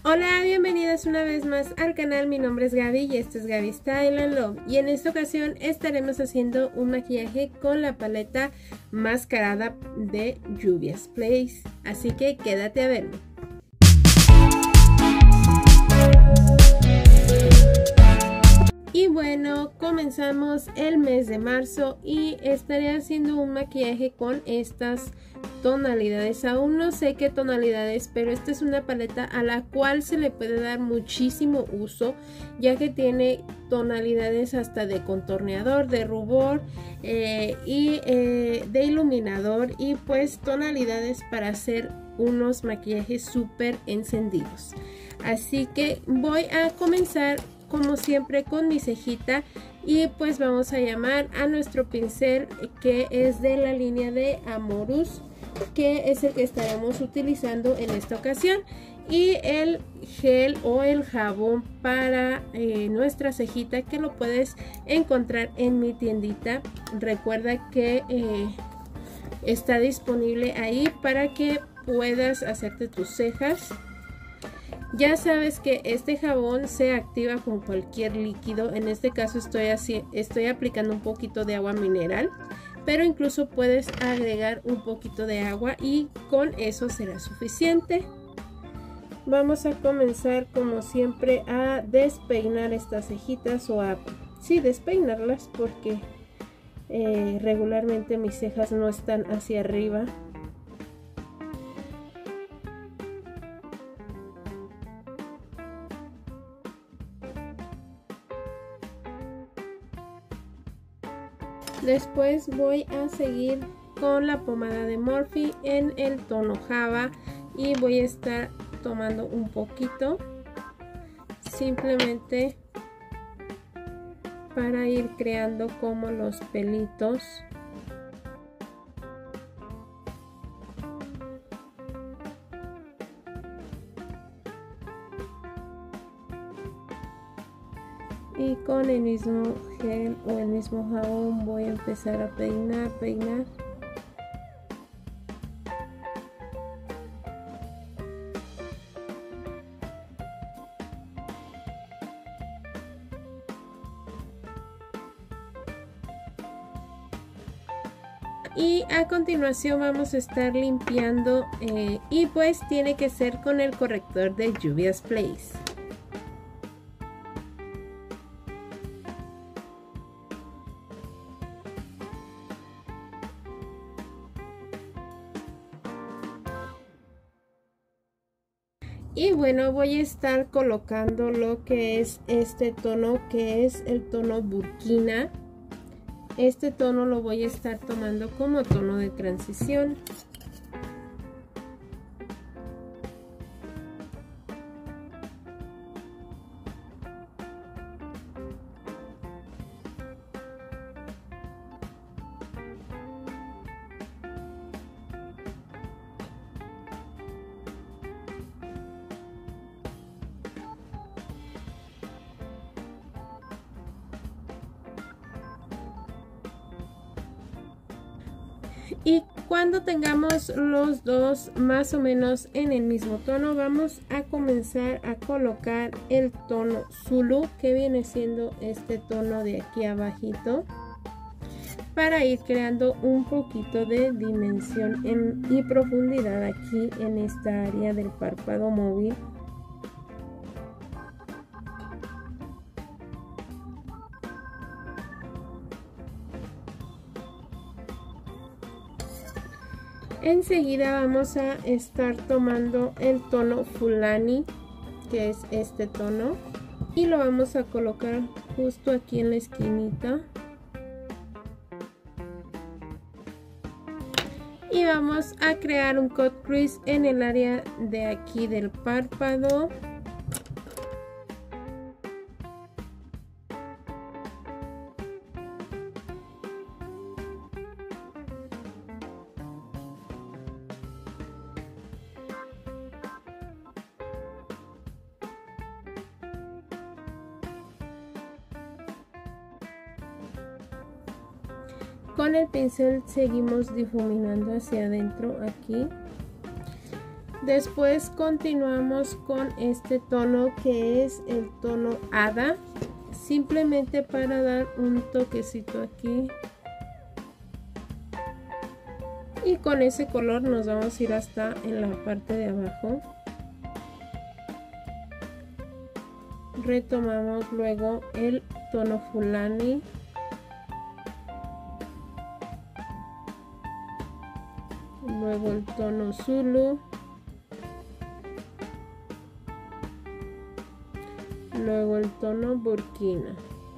Hola, bienvenidas una vez más al canal. Mi nombre es Gaby y esto es Gaby Style and Love. Y en esta ocasión estaremos haciendo un maquillaje con la paleta Mascarada de Juvia's Place. Así que quédate a verlo. Y bueno, comenzamos el mes de marzo y estaré haciendo un maquillaje con estas tonalidades. Aún no sé qué tonalidades, pero esta es una paleta a la cual se le puede dar muchísimo uso, ya que tiene tonalidades hasta de contorneador, de rubor y de iluminador, y pues tonalidades para hacer unos maquillajes súper encendidos. Así que voy a comenzar como siempre con mi cejita, y pues vamos a llamar a nuestro pincel, que es de la línea de Amorous, que es el que estaremos utilizando en esta ocasión, y el gel o el jabón para nuestra cejita, que lo puedes encontrar en mi tiendita. Recuerda que está disponible ahí para que puedas hacerte tus cejas. Ya sabes que este jabón se activa con cualquier líquido. En este caso estoy aplicando un poquito de agua mineral, pero incluso puedes agregar un poquito de agua y con eso será suficiente. Vamos a comenzar como siempre a despeinar estas cejitas, o a despeinarlas, porque regularmente mis cejas no están hacia arriba. Después voy a seguir con la pomada de Morphe en el tono Java, y voy a estar tomando un poquito simplemente para ir creando como los pelitos. Y con el mismo gel o el mismo jabón voy a empezar a peinar. Y a continuación vamos a estar limpiando, y pues tiene que ser con el corrector de Juvia's Place. Y bueno, voy a estar colocando lo que es este tono, que es el tono Burkina. Este tono lo voy a estar tomando como tono de transición. Y cuando tengamos los dos más o menos en el mismo tono, vamos a comenzar a colocar el tono Zulu, que viene siendo este tono de aquí abajito, para ir creando un poquito de dimensión y profundidad aquí en esta área del párpado móvil. Enseguida vamos a estar tomando el tono Fulani, que es este tono, y lo vamos a colocar justo aquí en la esquinita. Y vamos a crear un cut crease en el área de aquí del párpado. Con el pincel seguimos difuminando hacia adentro aquí. Después continuamos con este tono que es el tono hada, simplemente para dar un toquecito aquí. Y con ese color nos vamos a ir hasta en la parte de abajo. Retomamos luego el tono fulani. Luego el tono zulu. Luego el tono burkina.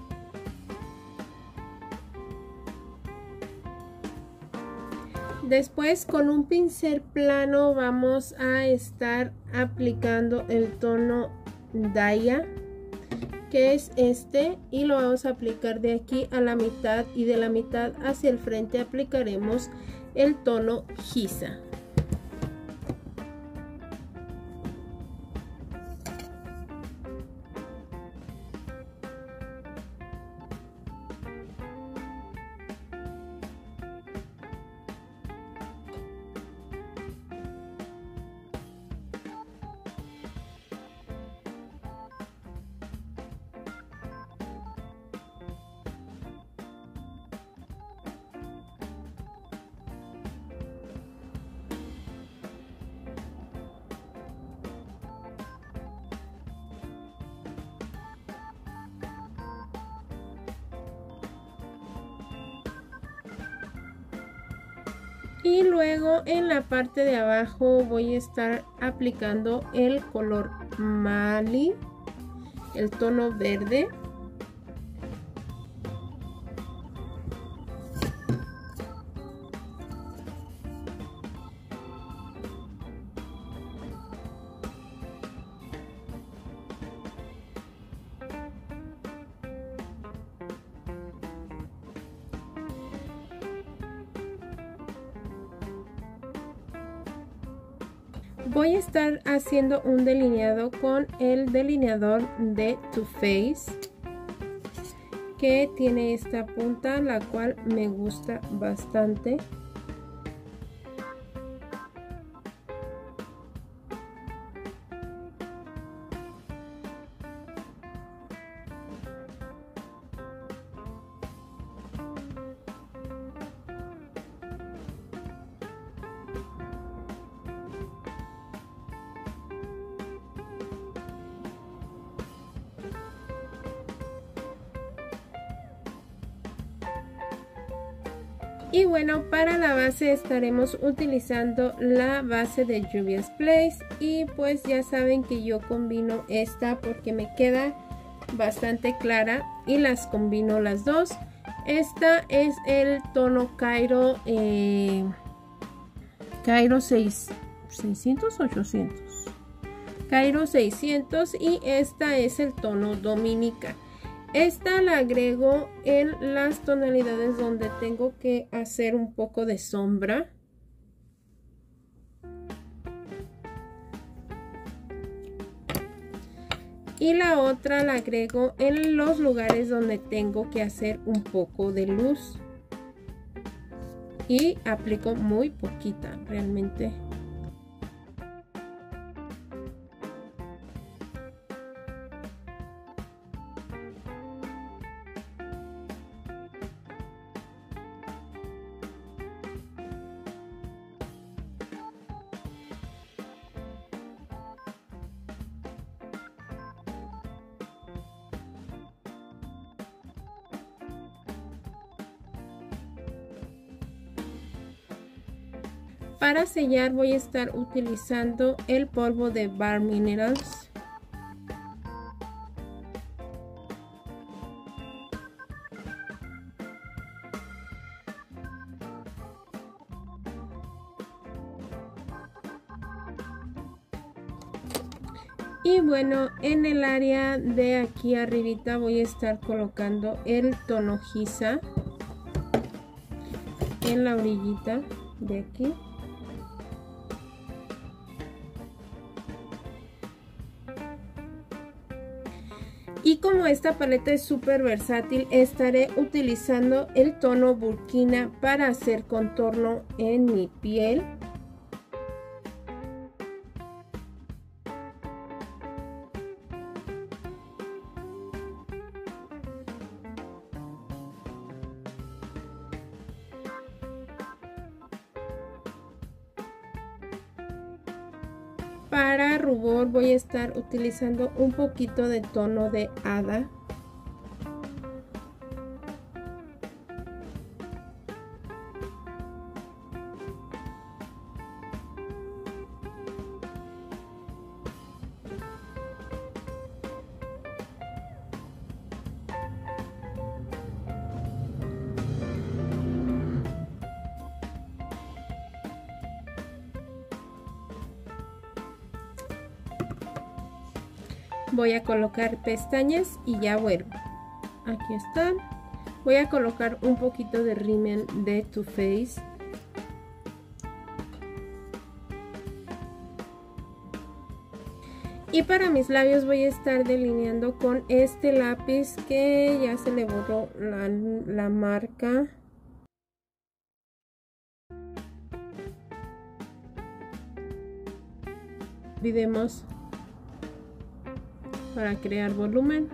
Después con un pincel plano vamos a estar aplicando el tono daya, que es este, y lo vamos a aplicar de aquí a la mitad, y de la mitad hacia el frente aplicaremos el tono gisa. Y luego en la parte de abajo voy a estar aplicando el color Mali, el tono verde. Voy a estar haciendo un delineado con el delineador de Too Faced, que tiene esta punta, la cual me gusta bastante. Y bueno, para la base estaremos utilizando la base de Juvia's Place, y pues ya saben que yo combino esta porque me queda bastante clara y las combino las dos. Esta es el tono Cairo, Cairo 600, 800, Cairo 600, y esta es el tono Dominica. Esta la agrego en las tonalidades donde tengo que hacer un poco de sombra. Y la otra la agrego en los lugares donde tengo que hacer un poco de luz. Y aplico muy poquita realmente. Para sellar voy a estar utilizando el polvo de Bare Minerals. Y bueno, en el área de aquí arribita voy a estar colocando el tono Giza en la orillita de aquí. Y como esta paleta es súper versátil, estaré utilizando el tono Burkina para hacer contorno en mi piel. Para rubor voy a estar utilizando un poquito de tono de hada. Voy a colocar pestañas y ya vuelvo. Aquí están. Voy a colocar un poquito de rímel de Too Faced. Y para mis labios voy a estar delineando con este lápiz que ya se le borró la marca. Dividimos para crear volumen.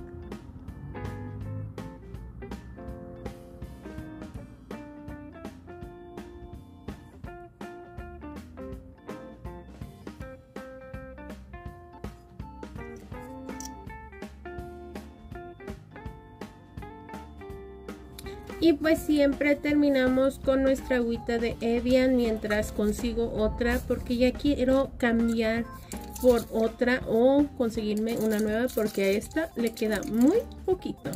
Y pues siempre terminamos con nuestra agüita de Evian mientras consigo otra, porque ya quiero cambiar por otra o conseguirme una nueva, porque a esta le queda muy poquito.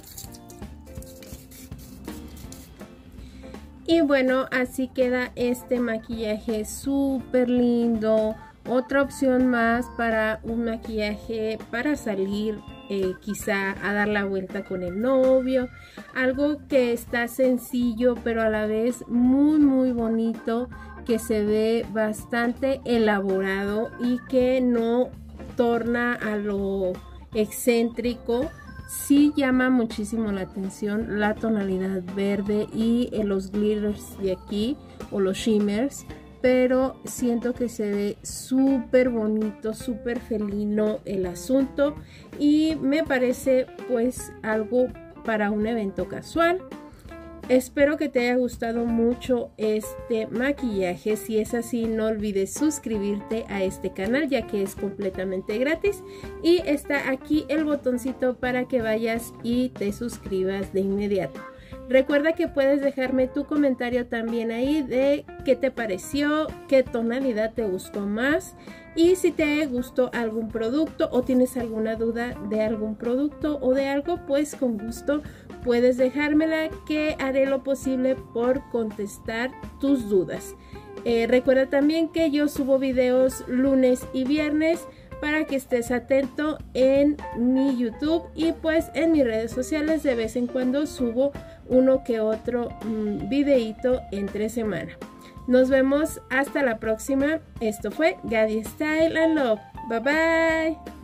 Y bueno, así queda este maquillaje súper lindo. Otra opción más para un maquillaje para salir, quizá a dar la vuelta con el novio. Algo que está sencillo pero a la vez muy bonito, que se ve bastante elaborado y que no torna a lo excéntrico. Sí llama muchísimo la atención la tonalidad verde y los glitters de aquí o los shimmers, pero siento que se ve súper bonito, súper felino el asunto, y me parece pues algo para un evento casual. Espero que te haya gustado mucho este maquillaje. Si es así, no olvides suscribirte a este canal, ya que es completamente gratis, y está aquí el botoncito para que vayas y te suscribas de inmediato. Recuerda que puedes dejarme tu comentario también ahí de qué te pareció, qué tonalidad te gustó más, y si te gustó algún producto o tienes alguna duda de algún producto o de algo, pues con gusto puedes dejármela, que haré lo posible por contestar tus dudas. Recuerda también que yo subo videos lunes y viernes, para que estés atento en mi YouTube, y pues en mis redes sociales de vez en cuando subo uno que otro videito entre semana. Nos vemos hasta la próxima. Esto fue Gaby Style and Love. Bye bye.